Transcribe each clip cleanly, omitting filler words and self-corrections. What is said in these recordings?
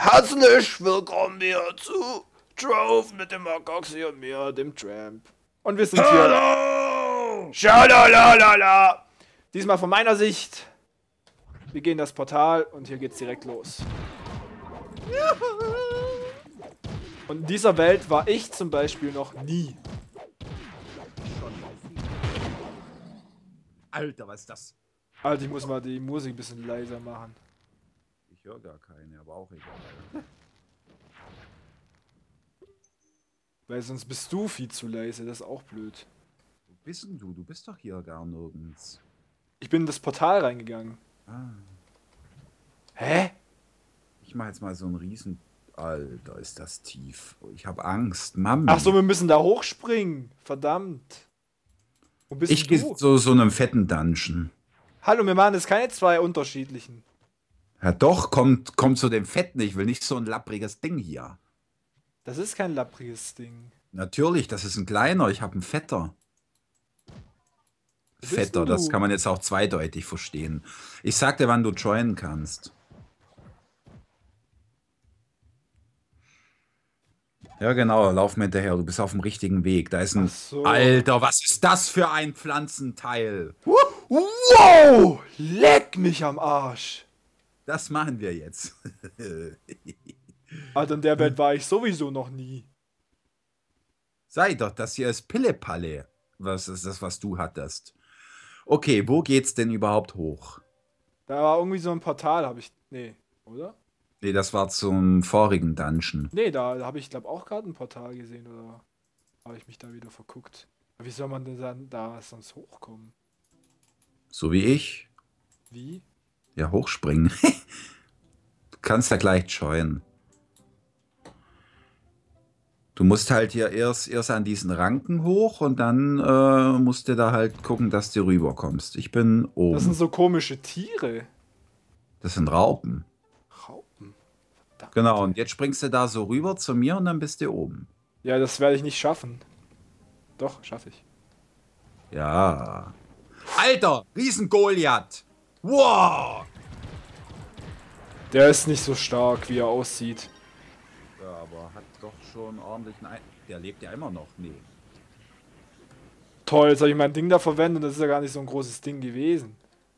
Herzlich willkommen hier zu Drove mit dem Makoxi und mir, dem Tramp. Und wir sind hier. Hallo! Schalalalala! Diesmal von meiner Sicht. Wir gehen das Portal und hier geht's direkt los. Und in dieser Welt war ich zum Beispiel noch nie. Alter, was ist das? Alter, ich muss mal die Musik ein bisschen leiser machen. Ich höre gar keine, aber auch egal. Weil sonst bist du viel zu leise, das ist auch blöd. Wo bist denn du? Du bist doch hier gar nirgends. Ich bin in das Portal reingegangen. Ah. Hä? Ich mache jetzt mal so einen Riesen... Alter, ist das tief. Ich habe Angst, Mami. Ach so, wir müssen da hochspringen. Verdammt. Wo bist Ich denn gehe du? zu so einem fetten Dungeon. Hallo, wir machen jetzt keine zwei unterschiedlichen. Ja doch, kommt zu dem Fetten. Ich will nicht so ein lappriges Ding hier. Das ist kein lappriges Ding. Natürlich, das ist ein kleiner. Ich habe einen Fetter. bist Fetter, denn das du? kann man jetzt auch zweideutig verstehen. Ich sag dir, wann du joinen kannst. Ja, genau, lauf mir hinterher, du bist auf dem richtigen Weg. Da ist ein... Ach so. Alter, was ist das für ein Pflanzenteil? Wow! Leck mich am Arsch! Das machen wir jetzt. Alter, in der Welt war ich sowieso noch nie. Sei doch, das hier ist Pillepalle. Was ist das, was du hattest? Okay, wo geht's denn überhaupt hoch? Da war irgendwie so ein Portal, habe ich... Nee, oder? Nee, das war zum vorigen Dungeon. Nee, da habe ich, glaube auch gerade ein Portal gesehen, oder habe ich mich da wieder verguckt? Aber wie soll man denn dann da sonst hochkommen? So wie ich. Wie? Ja, hochspringen. Du kannst ja gleich joinen. Du musst halt hier erst an diesen Ranken hoch und dann musst du da halt gucken, dass du rüberkommst. Ich bin oben. Das sind so komische Tiere. Das sind Raupen. Raupen. Verdammt. Genau, und jetzt springst du da so rüber zu mir und dann bist du oben. Ja, das werde ich nicht schaffen. Doch, schaffe ich. Ja. Alter, Riesen-Goliath. Wow. Der ist nicht so stark, wie er aussieht. Ja, aber hat doch schon ordentlichen Der lebt ja immer noch. Nee. Toll, jetzt habe ich mein Ding da verwendet und das ist ja gar nicht so ein großes Ding gewesen.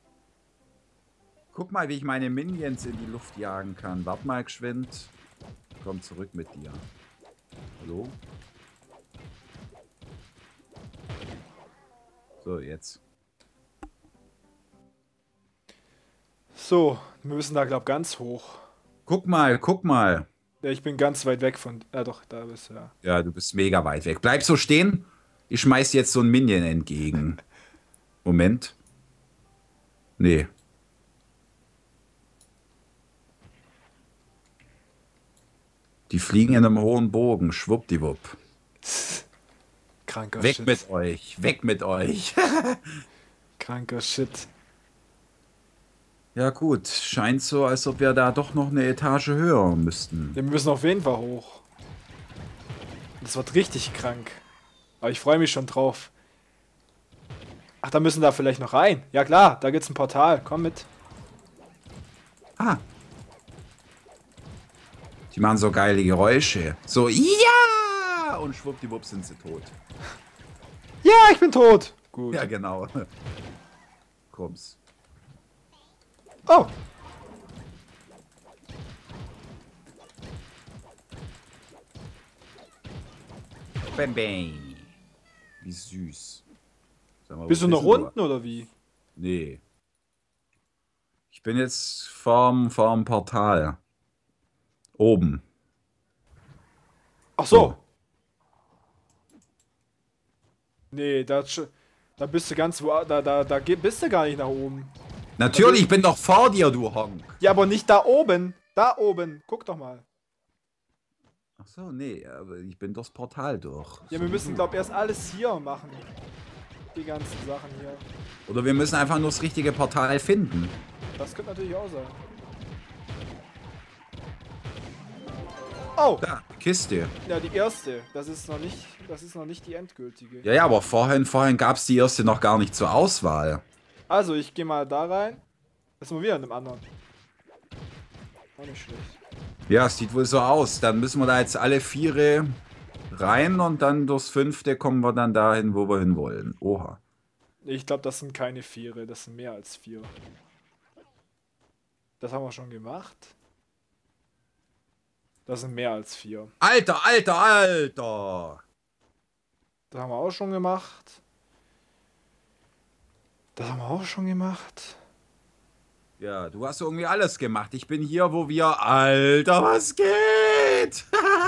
Guck mal, wie ich meine Minions in die Luft jagen kann. Wart mal geschwind. Komm zurück mit dir. Hallo? So, jetzt. So, wir müssen da, glaube ich, ganz hoch. Guck mal, guck mal. Ja, ich bin ganz weit weg von... Ja, doch, da bist du ja. Ja, du bist mega weit weg. Bleib so stehen. Ich schmeiß jetzt so ein Minion entgegen. Moment. Nee. Die fliegen in einem hohen Bogen. Schwuppdiwupp. Kranker Weg Shit. mit euch. Weg mit euch. Kranker Shit. Ja gut, scheint so, als ob wir da doch noch eine Etage höher müssten. Wir müssen auf jeden Fall hoch. Das wird richtig krank. Aber ich freue mich schon drauf. Ach, da müssen da vielleicht noch rein. Ja klar, da gibt's ein Portal. Komm mit. Ah. Die machen so geile Geräusche. So, ja! Und schwuppdiwupp sind sie tot. Ja, ich bin tot. Gut. Ja, genau. Komm's. Oh. Bam, bam. Wie süß. Sag mal, Bist wo du noch denn unten oder wie? Nee. Ich bin jetzt vorm Portal. Oben. Ach so. So. Nee, da bist du ganz wo. Bist du gar nicht nach oben. Natürlich, ich bin doch vor dir, du Honk. Ja, aber nicht da oben. Da oben. Guck doch mal. Ach so, nee, aber ich bin durchs Portal durch. Ja, wir müssen, glaube ich, erst alles hier machen. Die ganzen Sachen hier. Oder wir müssen einfach nur das richtige Portal finden. Das könnte natürlich auch sein. Oh! Da, Kiste. Ja, die erste. Das ist noch nicht die endgültige. Ja, ja, aber vorhin gab es die erste noch gar nicht zur Auswahl. Also, ich gehe mal da rein. Das ist mal wieder in einem anderen. Auch nicht schlecht. Ja, es sieht wohl so aus. Dann müssen wir da jetzt alle Viere rein und dann durchs Fünfte kommen wir dann dahin, wo wir hin wollen. Oha. Ich glaube, das sind keine Viere, das sind mehr als 4. Das haben wir schon gemacht. Das sind mehr als 4. Alter, Alter, Alter! Das haben wir auch schon gemacht. Das haben wir auch schon gemacht. Ja, du hast irgendwie alles gemacht. Ich bin hier, wo wir... Alter, was geht?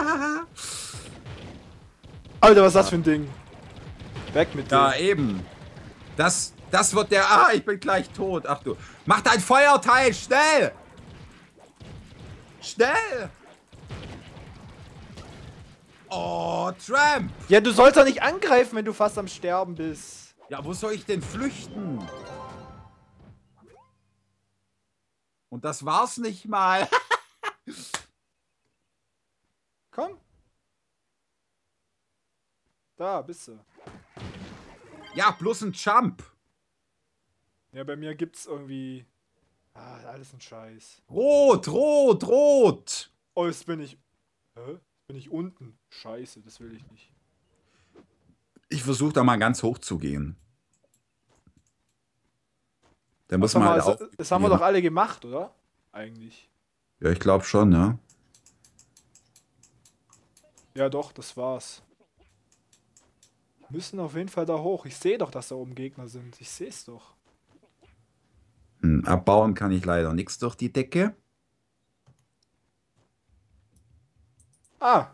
Alter, was ist das für ein Ding? Weg mit Ja, dem. eben. Das wird der... Ah, ich bin gleich tot. Ach du. Mach dein Feuerteil, schnell! Schnell! Oh, Tramp! Ja, du sollst doch nicht angreifen, wenn du fast am Sterben bist. Ja, wo soll ich denn flüchten? Und das war's nicht mal. Komm. Da bist du. Ja, bloß ein Jump. Ja, bei mir gibt's irgendwie... Ah, alles ein Scheiß. Rot, rot, rot. Oh, jetzt bin ich... Hä? Jetzt bin ich unten. Scheiße, das will ich nicht. Ich versuche da mal ganz hoch zu gehen. Da muss Was man haben halt wir, auch... das haben wir doch alle gemacht, oder? Eigentlich. Ja, ich glaube schon, ne? Ja doch, das war's. Wir müssen auf jeden Fall da hoch. Ich sehe doch, dass da oben Gegner sind. Ich sehe es doch. Abbauen kann ich leider nichts durch die Decke. Ah!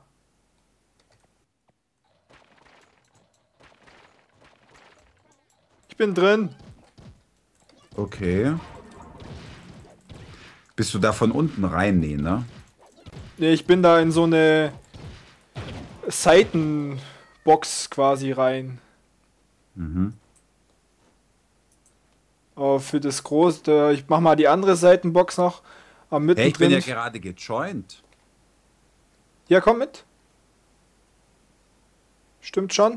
Ich bin drin. Okay. Bist du da von unten rein? Nee, ne? Nee, ich bin da in so eine Seitenbox quasi rein. Mhm. Aber für das große, ich mach mal die andere Seitenbox noch am Hey, ich bin mittendrin. ja gerade gejoint. Ja, komm mit. Stimmt schon.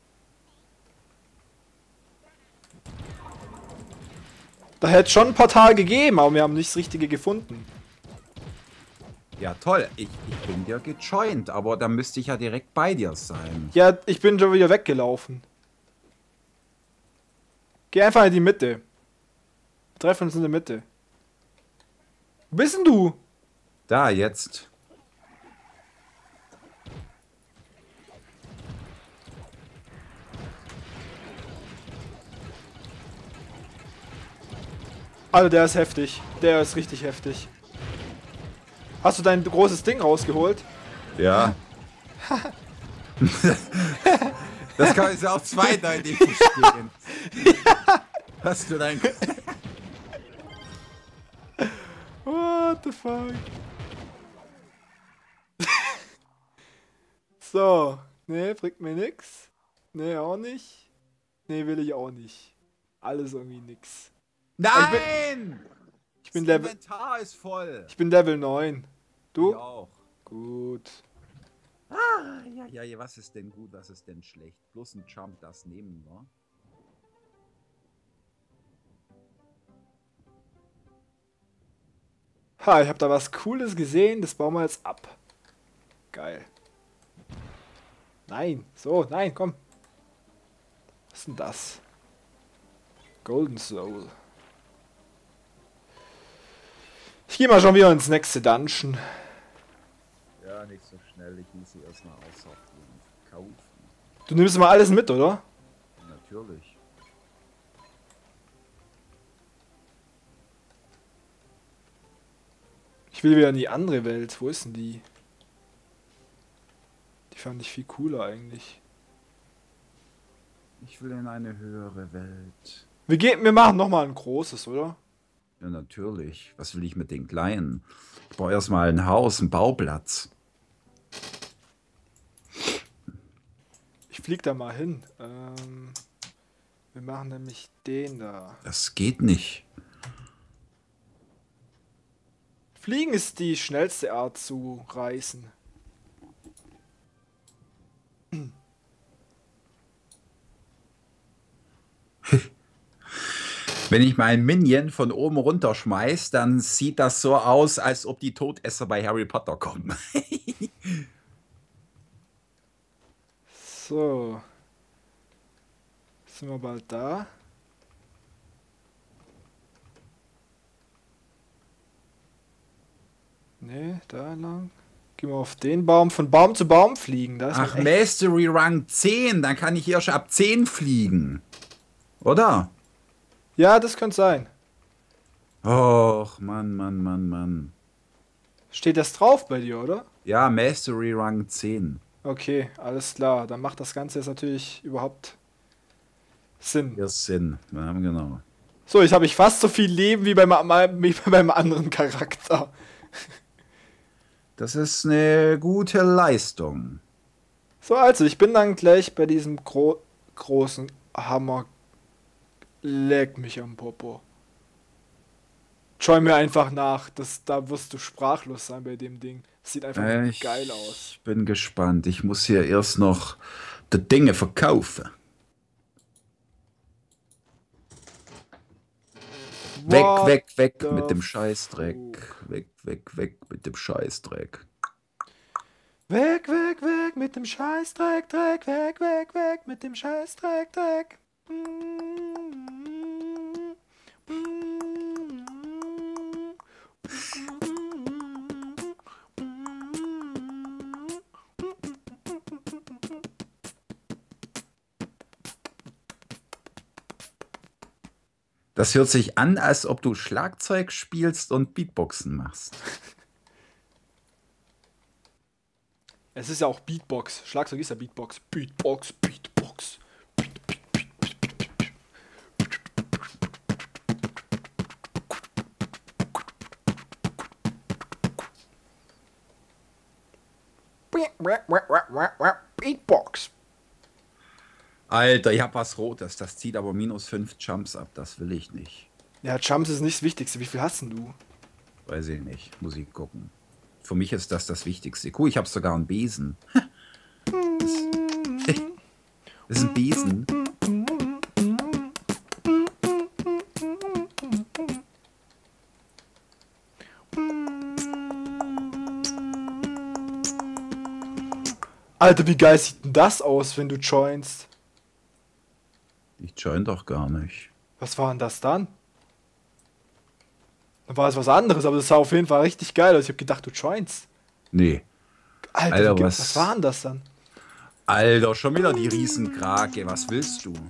Da hätte es schon ein Portal gegeben, aber wir haben nicht das Richtige gefunden. Ja, toll. Ich bin ja gejoint, aber da müsste ich ja direkt bei dir sein. Ja, ich bin schon wieder weggelaufen. Geh einfach in die Mitte. Wir treffen uns in der Mitte. Wo bist denn du? Da, jetzt. Alter, der ist heftig. Der ist richtig heftig. Hast du dein großes Ding rausgeholt? Ja. Das kann ich auch zweideutig verstehen. Hast du dein... What the fuck? So. Nee, bringt mir nix. Nee, auch nicht. Nee, will ich auch nicht. Alles irgendwie nix. Nein! Ich bin Das Level... Inventar ist voll. Ich bin Level 9. Du? Ich auch. Gut. Ja, was ist denn gut, was ist denn schlecht? Bloß ein Jump, das nehmen wir. Ha, ich habe da was Cooles gesehen. Das bauen wir jetzt ab. Geil. Nein. So, nein, komm. Was ist denn das? Golden Soul. Ich gehe mal schon wieder ins nächste Dungeon. Ja, nicht so schnell. Ich muss sie erstmal aussortieren. Kaufen. Du nimmst mal alles mit, oder? Natürlich. Ich will wieder in die andere Welt. Wo ist denn die? Die fand ich viel cooler eigentlich. Ich will in eine höhere Welt. Wir machen nochmal ein großes, oder? Ja, natürlich. Was will ich mit den Kleinen? Ich brauche erstmal ein Haus, einen Bauplatz. Ich flieg da mal hin. Wir machen nämlich den da. Das geht nicht. Fliegen ist die schnellste Art zu reisen. Wenn ich meinen Minion von oben runterschmeiß, dann sieht das so aus, als ob die Todesser bei Harry Potter kommen. So. Sind wir bald da? Nee, da lang. Gehen wir auf den Baum. Von Baum zu Baum fliegen. Da ist Ach, man echt. Mastery Rang 10, dann kann ich hier schon ab 10 fliegen. Oder? Ja, das könnte sein. Och, Mann, Mann, Mann, Mann. Steht das drauf bei dir, oder? Ja, Mastery Rang 10. Okay, alles klar. Dann macht das Ganze jetzt natürlich überhaupt Sinn. Hier ist Sinn. Ja, genau. So, jetzt habe ich fast so viel Leben wie bei meinem anderen Charakter. Das ist eine gute Leistung. So, also, ich bin dann gleich bei diesem großen Hammer. Leck mich am Popo. Schau mir einfach nach. Da wirst du sprachlos sein bei dem Ding. Das sieht einfach nur Ich geil aus. bin gespannt. Ich muss hier erst noch die Dinge verkaufen. Weg, What weg, weg the mit dem Scheißdreck. fuck? Weg, weg, weg mit dem Scheißdreck. Weg, weg, weg mit dem Scheißdreck, Dreck, weg, weg, weg mit dem Scheißdreck, Dreck. Das hört sich an, als ob du Schlagzeug spielst und Beatboxen machst. Es ist ja auch Beatbox. Schlagzeug ist ja Beatbox. Beatbox, Beatbox. Beatbox. Alter, ich hab was Rotes. Das zieht aber -5 Jumps ab. Das will ich nicht. Ja, Jumps ist nicht das Wichtigste. Wie viel hast denn du? Weiß ich nicht. Muss ich gucken. Für mich ist das das Wichtigste. Cool, ich habe sogar einen Besen. Das ist ein Besen. Alter, wie geil sieht denn das aus, wenn du joinst? Ich join doch gar nicht. Was war denn das dann? Dann war es was anderes, aber das sah auf jeden Fall richtig geil aus. Ich hab gedacht, du joinst. Nee. Alter, Alter, was war denn das dann? Alter, schon wieder die Riesenkrake. Was willst du?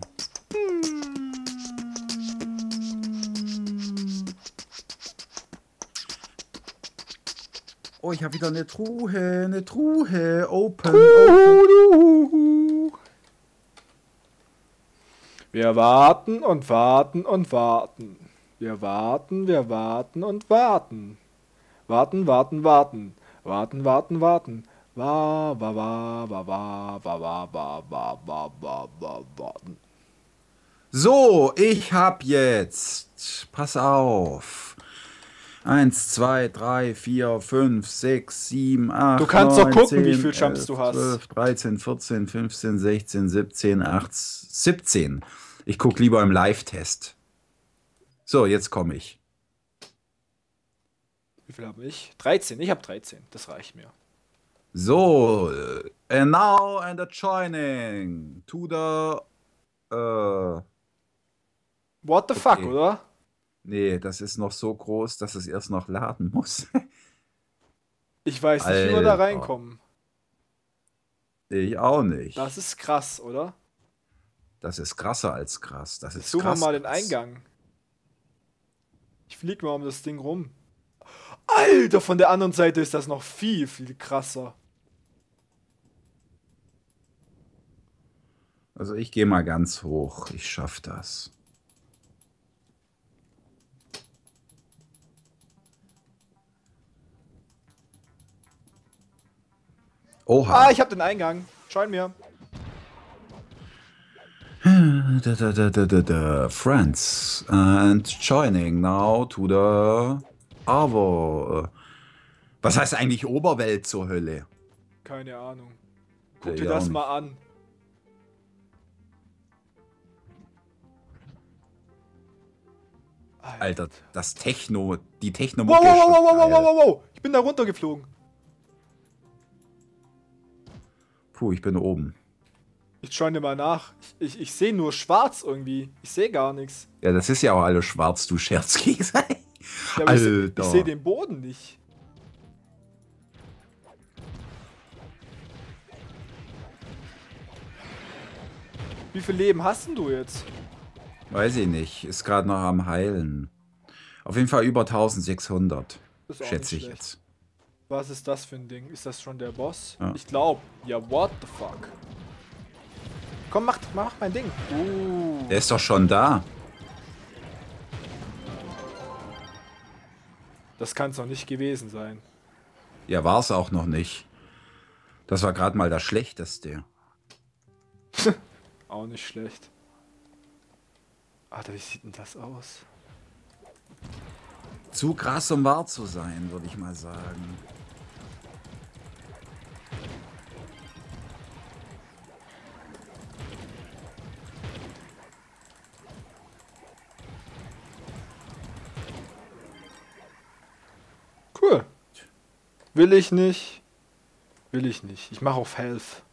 Oh, ich habe wieder eine Truhe, eine Truhe. Open, open. Wir warten und warten und warten. Wir warten, wir warten und warten. Warten, warten, warten. Warten, warten, warten. Warten. So, ich hab jetzt. Pass auf. 1, 2, 3, 4, 5, 6, 7, 8, Du kannst 9, doch gucken, 10, wie viel Jumps 11, du hast. 12, 13, 14, 15, 16, 17, 18, 17. Ich guck lieber im Live-Test. So, jetzt komme ich. Wie viel habe ich? 13. Ich habe 13. Das reicht mir. So, and now and joining to the. What the fuck, Okay. oder? Nee, das ist noch so groß, dass es erst noch laden muss. Ich weiß nicht, wie wir da Alter. reinkommen. Ich auch nicht. Das ist krass, oder? Das ist krasser als krass. Das ist Suchen wir krass. mal den Eingang. Ich flieg mal um das Ding rum. Alter, von der anderen Seite ist das noch viel, viel krasser. Also ich gehe mal ganz hoch. Ich schaff das. Oha. Ah, ich hab den Eingang. Scheuen mir. Friends and joining now to the Was heißt eigentlich Oberwelt zur Hölle? Keine Ahnung. Guck Ich dir auch das nicht. mal an. Alter, das Techno, die Wow, Techno-Mucke wow, ist wow, schon wow, wow, wow, geil. wow, wow. Ich bin da runtergeflogen. Puh, ich bin oben. Ich schaue dir mal nach. Ich sehe nur schwarz irgendwie. Ich sehe gar nichts. Ja, das ist ja auch alles schwarz, du Scherzkeks. Ja, aber ich seh Alter. den Boden nicht. Wie viel Leben hast denn du jetzt? Weiß ich nicht. Ist gerade noch am Heilen. Auf jeden Fall über 1600. Ist auch Schätze nicht ich schlecht. jetzt. Was ist das für ein Ding? Ist das schon der Boss? Ja. Ich glaube. Ja, what the fuck? Komm, mach mein Ding. Der ist doch schon da. Das kann es noch nicht gewesen sein. Ja, war es auch noch nicht. Das war gerade mal das Schlechteste. Auch nicht schlecht. Alter, wie sieht denn das aus? Zu krass, um wahr zu sein, würde ich mal sagen. Cool. Will ich nicht. Will ich nicht. Ich mache auf Health.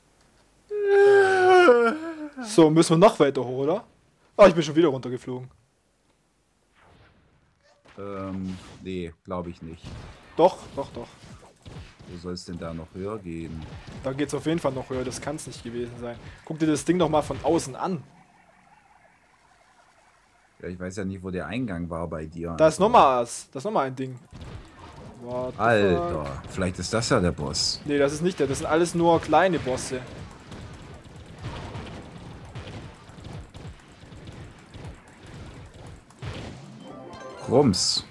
So, müssen wir noch weiter hoch, oder? Ah, ich bin schon wieder runtergeflogen. Nee, glaube ich nicht. Doch, doch, doch. Wo soll es denn da noch höher gehen? Da geht's auf jeden Fall noch höher. Das kann es nicht gewesen sein. Guck dir das Ding doch mal von außen an. Ja, ich weiß ja nicht, wo der Eingang war bei dir. Da ist nochmal was. Das ist nochmal ein Ding. What the fuck? Alter, vielleicht ist das ja der Boss. Nee, das ist nicht der. Das sind alles nur kleine Bosse. Rums.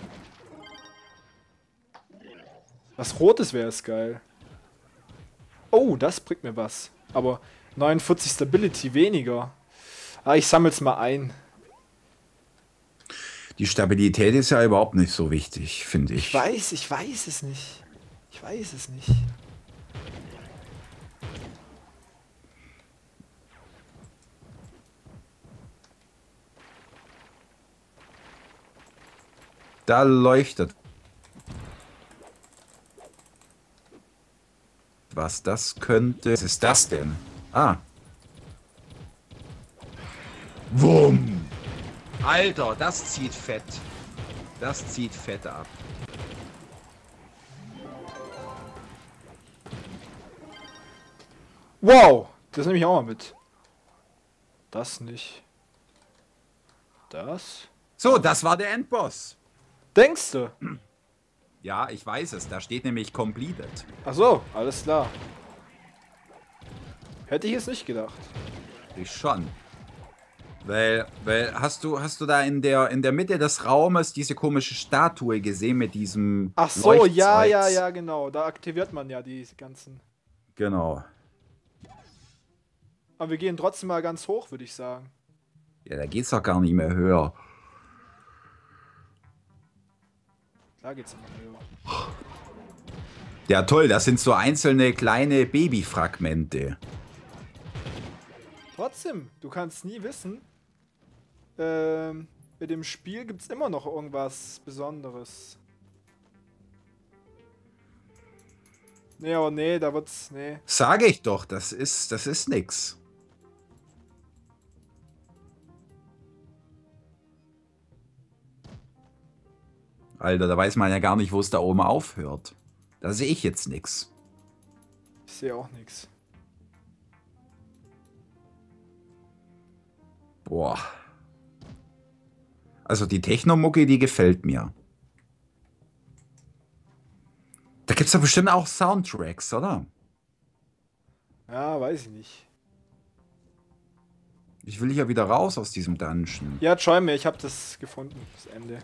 Was Rotes wäre es geil. Oh, das bringt mir was. Aber 49 Stability weniger. Ah, ich sammel's mal ein. Die Stabilität ist ja überhaupt nicht so wichtig, finde ich. Ich weiß es nicht. Ich weiß es nicht. Da leuchtet. Was das könnte. Was ist das denn? Ah. Wumm. Alter, das zieht fett. Das zieht fett ab. Wow, das nehme ich auch mal mit. Das nicht. Das? So, das war der Endboss. Denkst du? Ja, ich weiß es. Da steht nämlich completed. Ach so, alles klar. Hätte ich es nicht gedacht. Ich schon. Weil hast du da in der Mitte des Raumes diese komische Statue gesehen mit diesem Ach so, ja, Leuchtzeugs? ja, ja, genau. Da aktiviert man ja die ganzen. Genau. Aber wir gehen trotzdem mal ganz hoch, würde ich sagen. Ja, da geht's doch gar nicht mehr höher. Klar geht's immer höher. Ja, toll, das sind so einzelne kleine Babyfragmente. Trotzdem, du kannst nie wissen. Mit dem Spiel gibt's immer noch irgendwas Besonderes. Nee, aber nee, da wird's. Nee. Sage ich doch, das ist nix. Alter, da weiß man ja gar nicht, wo es da oben aufhört. Da sehe ich jetzt nix. Ich sehe auch nichts. Boah. Also die Technomucke, die gefällt mir. Da gibt's doch bestimmt auch Soundtracks, oder? Ja, weiß ich nicht. Ich will hier wieder raus aus diesem Dungeon. Ja, schau mir, ich habe das gefunden, das Ende.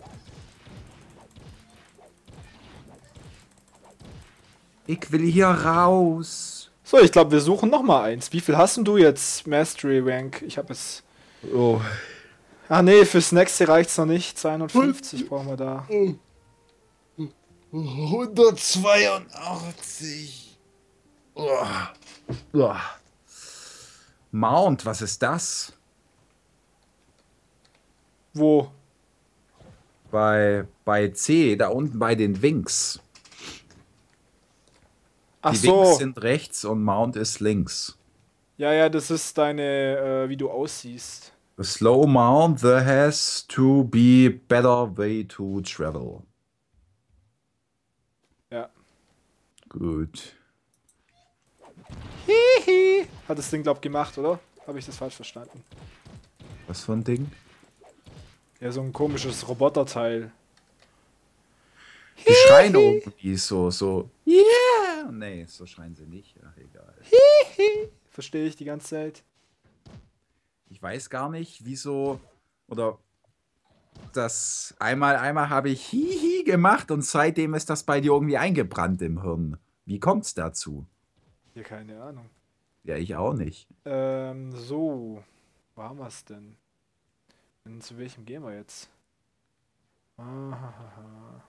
Ich will hier raus. So, ich glaube, wir suchen noch mal eins. Wie viel hast denn du jetzt Mastery Rank? Ich habe es. Oh. Ah nee, fürs nächste reicht's noch nicht. 250 brauchen wir da. 182. Oh. Oh. Mount, was ist das? Wo? bei C, da unten bei den Wings. Ach Die Wings so. sind rechts und Mount ist links. Ja, ja, das ist deine, wie du aussiehst. A slow mount, there has to be better way to travel. Ja. Gut. Hihi. Hat das Ding, glaub, gemacht, oder? Habe ich das falsch verstanden? Was für ein Ding? Ja, so ein komisches Roboterteil. Die schreien irgendwie so. Yeah! Nee, so schreien sie nicht. Ach, egal. Verstehe ich die ganze Zeit. Ich weiß gar nicht, wieso. Oder das einmal habe ich Hihi gemacht und seitdem ist das bei dir irgendwie eingebrannt im Hirn. Wie kommt's dazu? Ja, keine Ahnung. Ja, ich auch nicht. So. Wo haben wir es denn? Zu welchem gehen wir jetzt? Ahaha.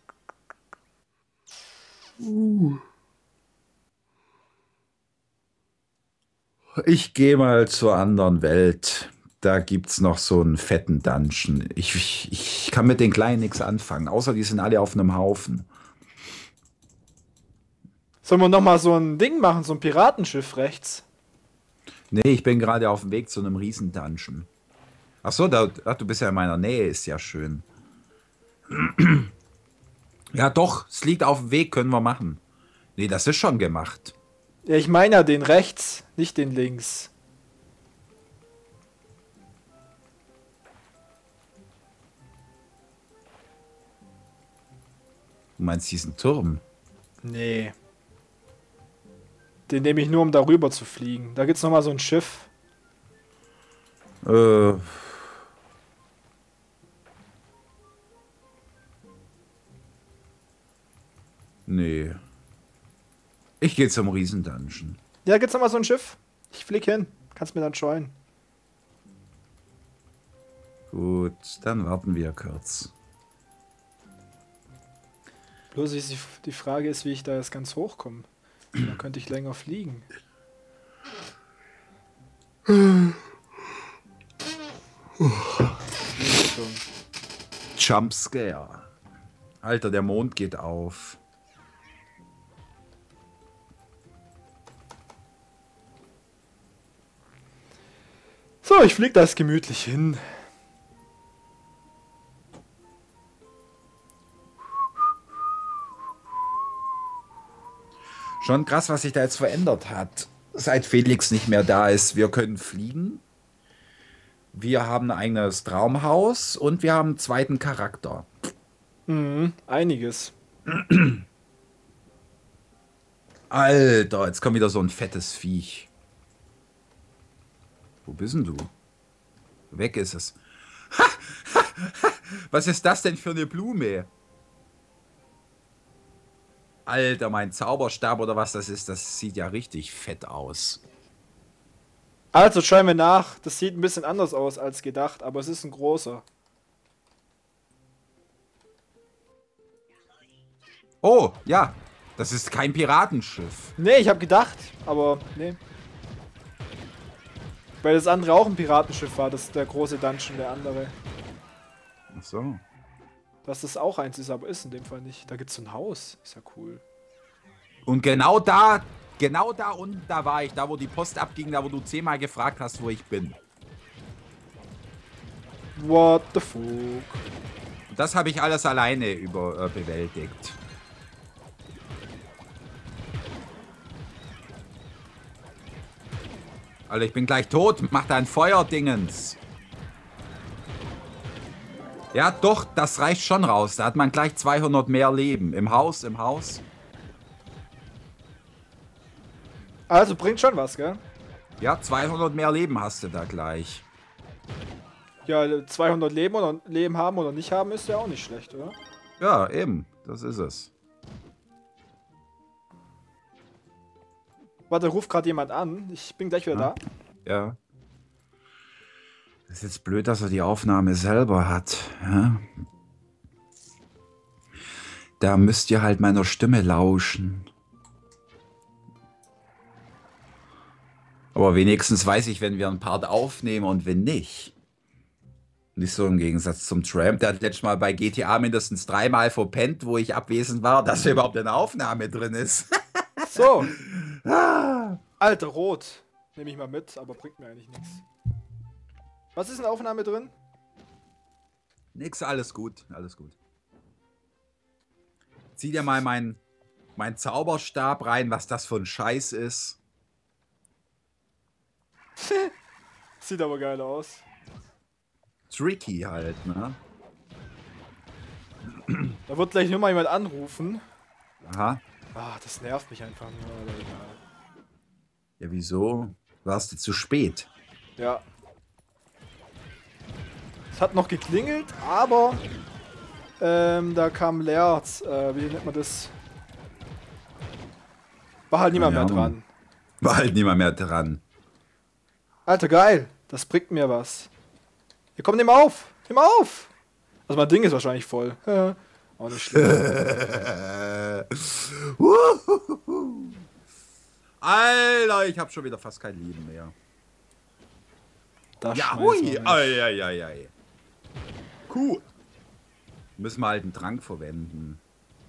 Ich gehe mal zur anderen Welt. Da gibt's noch so einen fetten Dungeon. Ich kann mit den Kleinen nichts anfangen, außer die sind alle auf einem Haufen. Sollen wir nochmal so ein Ding machen, so ein Piratenschiff rechts? Nee, ich bin gerade auf dem Weg zu einem Riesen-Dungeon. Ach so, du bist ja in meiner Nähe, ist ja schön. Ja, doch, es liegt auf dem Weg, können wir machen. Nee, das ist schon gemacht. Ja, ich meine ja den rechts, nicht den links. Du meinst diesen Turm? Nee. Den nehme ich nur, um darüber zu fliegen. Da gibt's nochmal so ein Schiff. Äh, nee. Ich gehe zum Riesen-Dungeon. Ja, gibt's nochmal so ein Schiff? Ich flieg hin. Kannst mir dann scheuen. Gut, dann warten wir kurz. Bloß die Frage ist, wie ich da jetzt ganz hochkomme. Dann könnte ich länger fliegen. Richtung. Jumpscare. Alter, der Mond geht auf. So, ich flieg das gemütlich hin. Schon krass, was sich da jetzt verändert hat. Seit Felix nicht mehr da ist. Wir können fliegen. Wir haben ein eigenes Traumhaus und wir haben einen zweiten Charakter. Mhm, einiges. Alter, jetzt kommt wieder so ein fettes Viech. Wo bist denn du? Weg ist es. Was ist das denn für eine Blume? Alter, mein Zauberstab oder was das ist, das sieht ja richtig fett aus. Also, schauen wir nach. Das sieht ein bisschen anders aus als gedacht, aber es ist ein großer. Oh, ja, das ist kein Piratenschiff. Nee, ich habe gedacht, aber nee. Weil das andere auch ein Piratenschiff war, das ist der große Dungeon, der andere. Ach so. Dass das auch eins ist, aber ist in dem Fall nicht. Da gibt's so ein Haus. Ist ja cool. Und genau da unten, da war ich, da wo die Post abging, da wo du 10-mal gefragt hast, wo ich bin. What the fuck? Und das habe ich alles alleine bewältigt. Alter, ich bin gleich tot, mach da ein Feuerdingens. Ja, doch, das reicht schon raus. Da hat man gleich 200 mehr Leben. Im Haus, im Haus. Also bringt schon was, gell? Ja, 200 mehr Leben hast du da gleich. Ja, 200 Leben haben oder nicht haben ist ja auch nicht schlecht, oder? Ja, eben. Das ist es. Warte, ruft gerade jemand an. Ich bin gleich wieder da. Ja. Das ist jetzt blöd, dass er die Aufnahme selber hat. Ja? Da müsst ihr halt meiner Stimme lauschen. Aber wenigstens weiß ich, wenn wir einen Part aufnehmen und wenn nicht. Nicht so im Gegensatz zum Tramp. Der hat letztes Mal bei GTA mindestens 3-mal verpennt, wo ich abwesend war, dass er überhaupt eine Aufnahme drin ist. So, Ah. alter Rot. Nehme ich mal mit, aber bringt mir eigentlich nichts. Was ist in der Aufnahme drin? Nix, alles gut, alles gut. Zieh dir mal mein Zauberstab rein, was das für ein Scheiß ist. Sieht aber geil aus. Tricky halt, ne? Da wird gleich nur mal jemand anrufen. Aha. Ah, das nervt mich einfach nur, aber egal. Ja, wieso? Warst du zu spät? Ja. Es hat noch geklingelt, aber da kam Lerz. Wie nennt man das? War halt niemand Ja, mehr dran. War halt niemand mehr dran. Alter, geil. Das bringt mir was. Hier, komm, nimm auf. Nimm auf. Also mein Ding ist wahrscheinlich voll. Auch nicht schlimm. Alter, ich hab schon wieder fast kein Leben mehr. Das Ja, schmeißen hui. wir weg. Ei. Cool. Müssen wir halt einen Trank verwenden.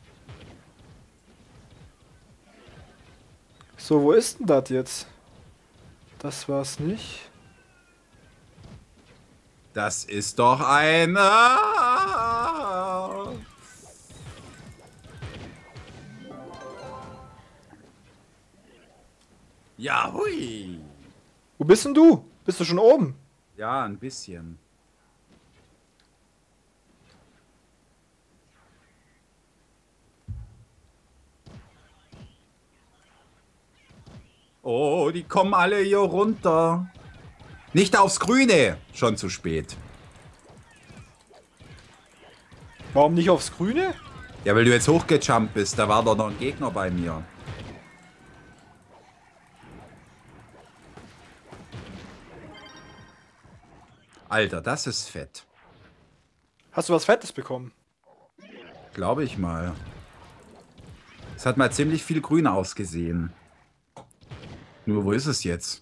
So, wo ist denn das jetzt? Das war's nicht. Das ist doch ein... Ja, hui. Wo bist denn du? Bist du schon oben? Ja, ein bisschen. Oh, die kommen alle hier runter. Nicht aufs Grüne. Schon zu spät. Warum nicht aufs Grüne? Ja, weil du jetzt hochgejumpt bist. Da war doch noch ein Gegner bei mir. Alter, das ist fett. Hast du was Fettes bekommen? Glaube ich mal. Es hat mal ziemlich viel grün ausgesehen. Nur, wo ist es jetzt?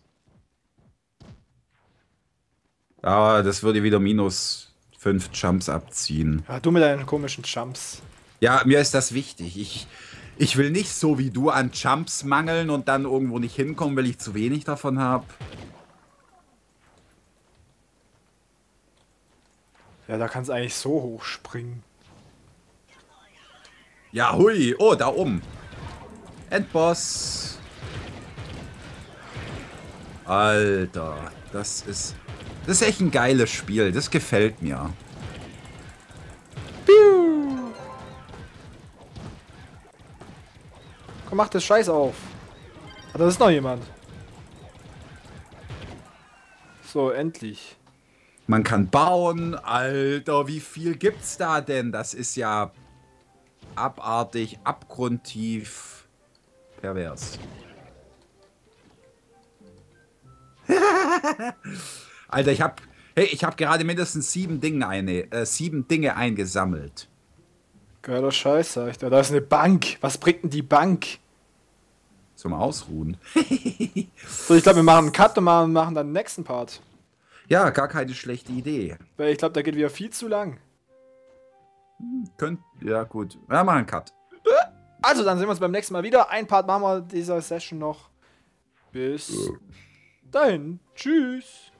Aber das würde wieder -5 Jumps abziehen. Ja, du mit deinen komischen Jumps. Ja, mir ist das wichtig. Ich will nicht so wie du an Jumps mangeln und dann irgendwo nicht hinkommen, weil ich zu wenig davon habe. Ja, da kannst du eigentlich so hoch springen. Ja, hui. Oh, da oben. Endboss. Alter, das ist echt ein geiles Spiel. Das gefällt mir. Piu! Komm, mach das Scheiß auf. Ah, da ist noch jemand. So, endlich. Man kann bauen. Alter, wie viel gibt's da denn? Das ist ja abartig, abgrundtief, pervers. Alter, ich hab gerade mindestens 7 Dinge eingesammelt. Geiler Scheiß, sag ich da. Da ist eine Bank. Was bringt denn die Bank? Zum Ausruhen. So, ich glaube, wir machen einen Cut und machen dann den nächsten Part. Ja, gar keine schlechte Idee. Weil ich glaube, da geht wieder viel zu lang. Ja, gut. Ja, mal einen Cut. Also, dann sehen wir uns beim nächsten Mal wieder. Ein Part machen wir dieser Session noch. Bis dahin. Tschüss.